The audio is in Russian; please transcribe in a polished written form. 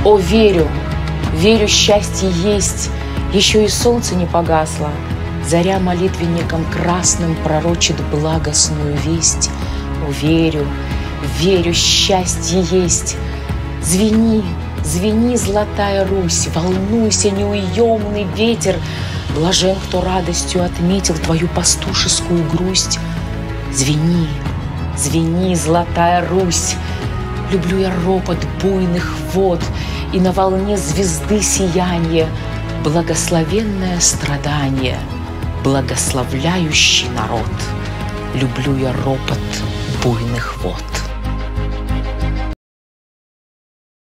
О, верю, верю, счастье есть, еще и солнце не погасло. Заря молитвенником красным пророчит благостную весть. О, верю, верю, счастье есть. Звени, звени, золотая Русь, волнуйся, неуемный ветер. Блажен, кто радостью отметил твою пастушескую грусть. Звени, звени, золотая Русь. Люблю я ропот буйных вод и на волне звезды сияние, благословенное страдание, благословляющий народ. Люблю я ропот буйных вод.